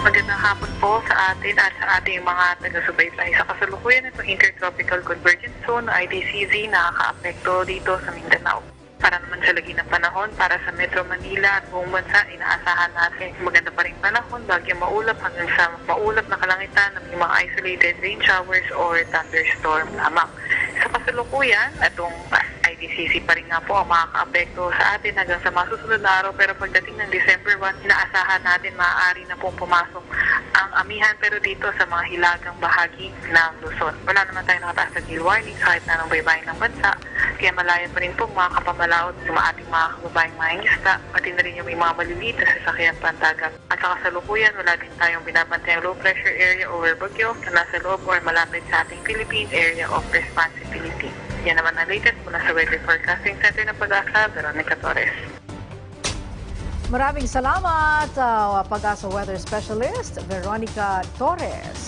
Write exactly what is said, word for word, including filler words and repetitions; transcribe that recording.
Magandang hapon po sa atin at sa ating mga taga-subaybay. Sa kasalukuyan itong Intertropical Convergence Zone, I D C Z, nakaka-apekto dito sa Mindanao. Para naman sa lagi ng panahon, para sa Metro Manila at buong bansa, inaasahan natin maganda pa rin panahon, bagyang maulap hanggang sa maulap na kalangitan ng mga isolated rain showers or thunderstorm lamang. Sa kasalukuyan, itong I D C Z pa rin nga po ang makaka-apekto sa atin hanggang sa masusunod na araw, pero pagdating ng December first, inaasahan natin maaari na pong pumasok ang amihan, pero dito sa mga hilagang bahagi ng Luzon. Wala naman tayo nakataas na gale warning kahit na anong baybayin ng bansa, kaya malaya pa rin po mga kapamalaot sa ating mga kababayang mahingisda, pati na rin yung may mga maliliit na sasakyan pandagat. At sa kasalukuyan, wala din tayong binabantayang low pressure area over bagyo na nasa loob or malapit sa ating Philippine Area of Responsibility. Yan naman ang latest mula sa Weather Forecasting Center ng Pag-asa, Veronica Torres. Maraming salamat, uh, Pag-asa Weather Specialist, Veronica Torres.